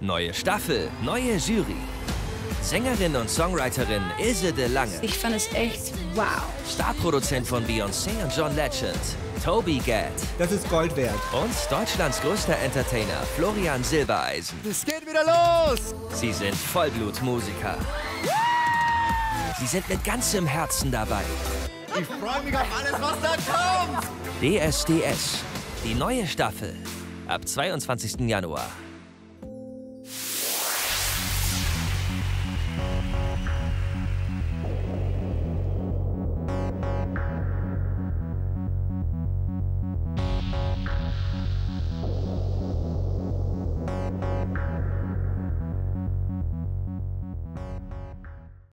Neue Staffel, neue Jury. Sängerin und Songwriterin Ilse de Lange. Ich fand es echt wow. Starproduzent von Beyoncé und John Legend, Toby Gad. Das ist Gold wert. Und Deutschlands größter Entertainer, Florian Silbereisen. Es geht wieder los! Sie sind Vollblutmusiker. Sie sind mit ganzem Herzen dabei. Ich freue mich auf alles, was da kommt! DSDS, die neue Staffel. Ab 22. Januar.